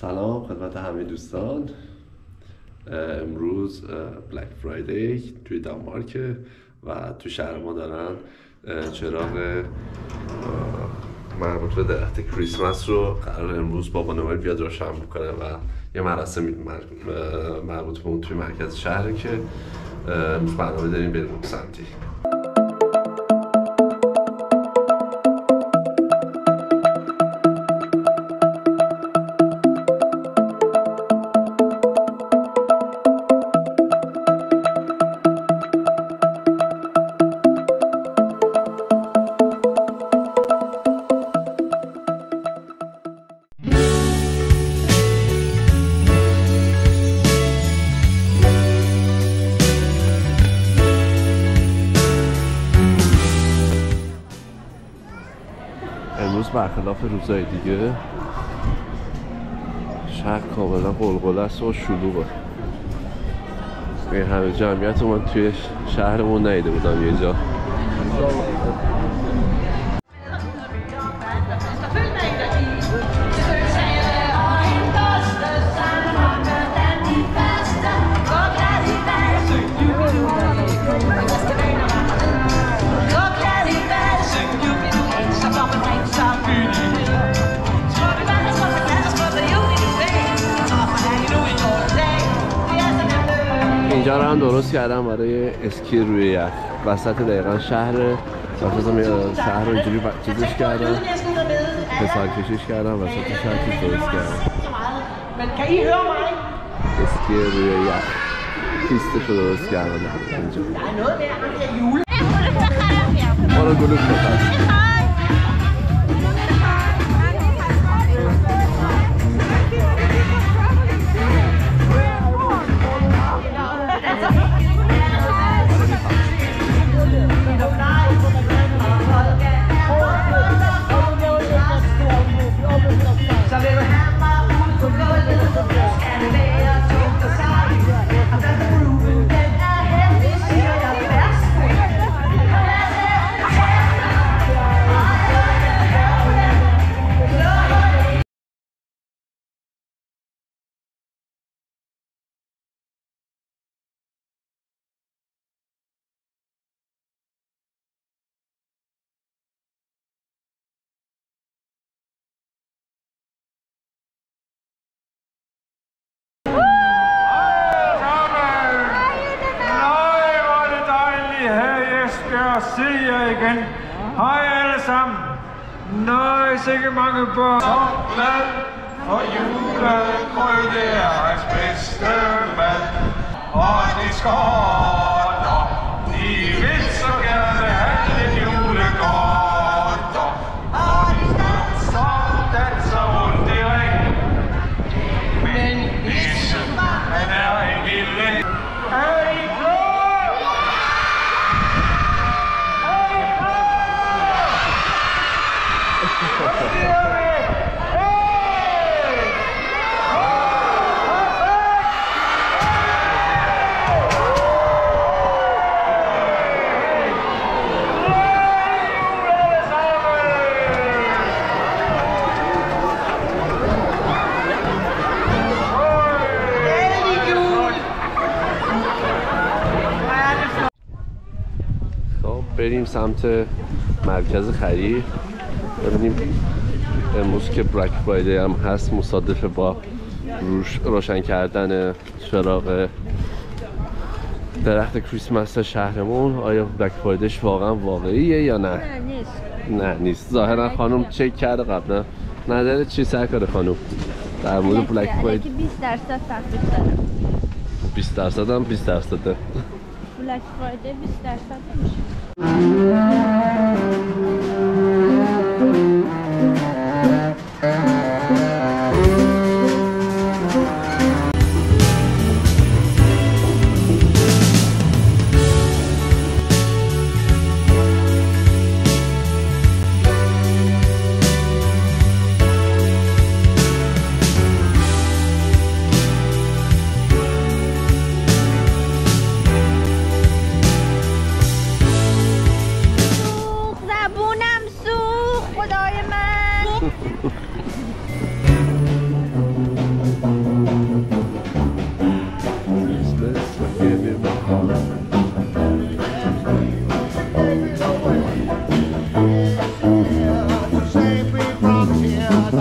سلام خدمت همه دوستان. امروز بلک فرایدی توی دانمارک و تو شهر ما دارن چراغ مربوط به درخت کریسمس رو قرار امروز بابا نوئل بیاد روشن بکنه و یه مراسم مربوط به اون توی مرکز شهره که امروز برنامه داریم بریم اون سمتی. امروز برخلاف روزهای دیگه شهر کاملا قلقله است و شلوغه. این همه جمعیت رو من توی شهرمون ندیده بودم یه جا. اینجا رو هم درست کردم برای اسکی روی یخ وسط دقیقا شهر. شهر رو اینجوری چیزش کردم، پسر کشیش کردم، وسط شهر چیز درست کردم. اسکی روی یخ پیستش رو درست کردم اینجا. ما رو گلوک بخواست. Se jer igen. Hej alle sammen. Nøj, sikke mange børn. Så glad for julegrød, det er hans bedste mad. Og de skåler, de vil så gerne have lidt julegodter. Og de danser rundt i ring. Men nissen, han er en lille. Er I klar? بریم سمت مرکز خرید ببینیم امروز که بلک فرایدی هم هست مصادف با روشن کردن چراغ درخت کریسمس شهرمون آیا بلک فرایدیش واقعیه یا نه؟ نه نیست. ظاهرا خانم چک کرده قبلا. نظر چی سرکار خانم در مورد بلک فرایدی؟ 20% تخفیف داره. 20% هم 20%. بلک فرایدی 20% میشه.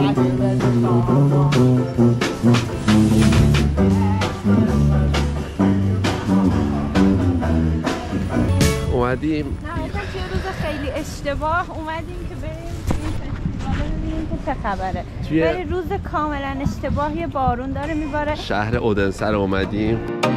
اومدیم نه توی روز خیلی اشتباه اومدیم که بریم این فستیوال ببینیم که چه خبره. ولی روز کاملا اشتباه یه بارون داره میباره. شهر اودنسه اومدیم.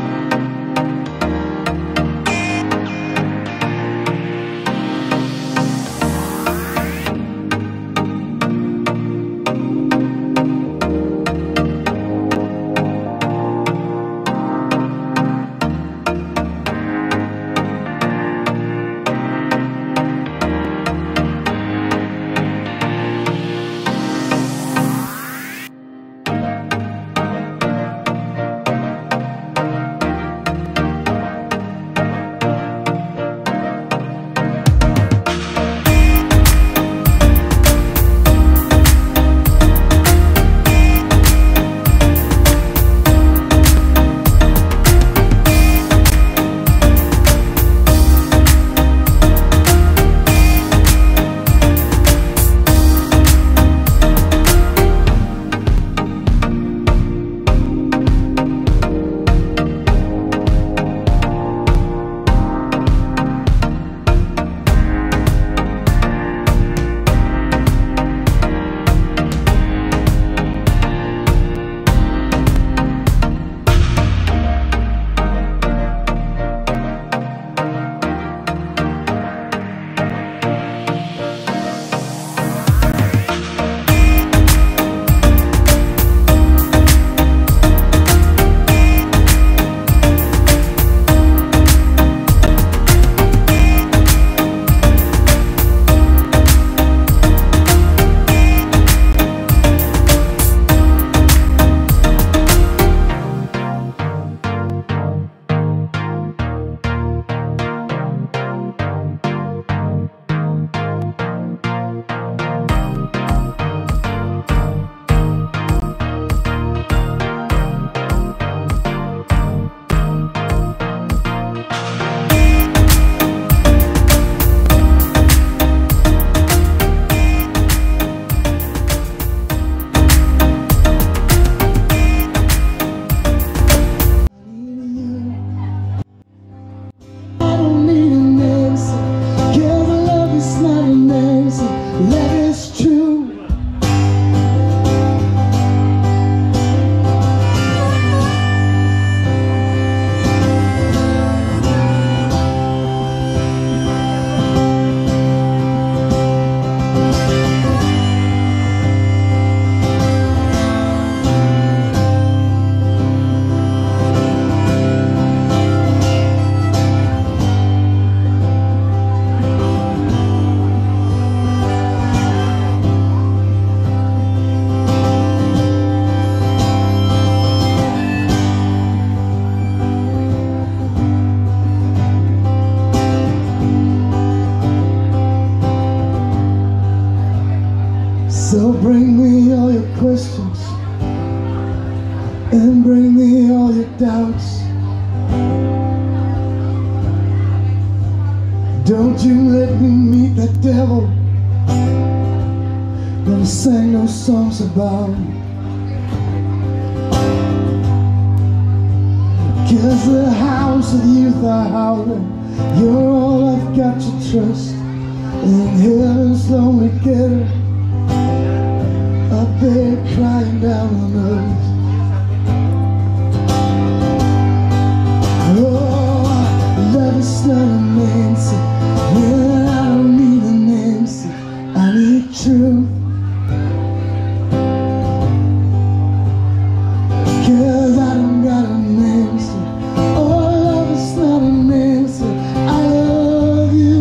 So bring me all your questions and bring me all your doubts. Don't you let me meet that devil that I sang those songs about. 'Cause the house of youth are howling, you're all I've got to trust. In heaven's lonely ghetto, up there crying down on earth. Oh, love is not an answer. Well, I don't need an answer, I need truth. 'Cause I don't got an answer. Oh, love is not an answer, I love you.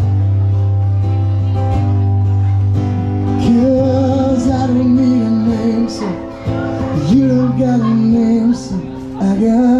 'Cause I don't need an answer, you don't got an answer, I got